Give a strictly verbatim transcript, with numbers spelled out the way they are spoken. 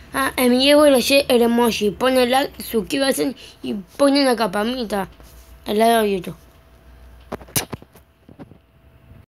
Ah, a mi Diego le sé el emoji. Pone like, suscríbanse y ponen la campanita al lado de YouTube.